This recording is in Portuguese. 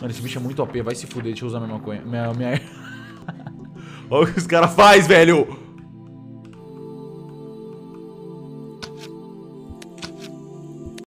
Mano, esse bicho é muito OP, vai se fuder, deixa eu usar minha maconha. Olha o que os caras fazem, velho!